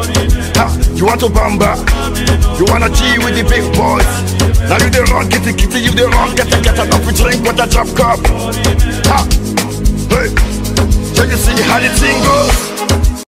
Ha, you want to bamba? You wanna G with the big boys? Now you the wrong kitty kitty, you the wrong get enough to drink with a drop cup. Ha, hey, so you see how the thing goes?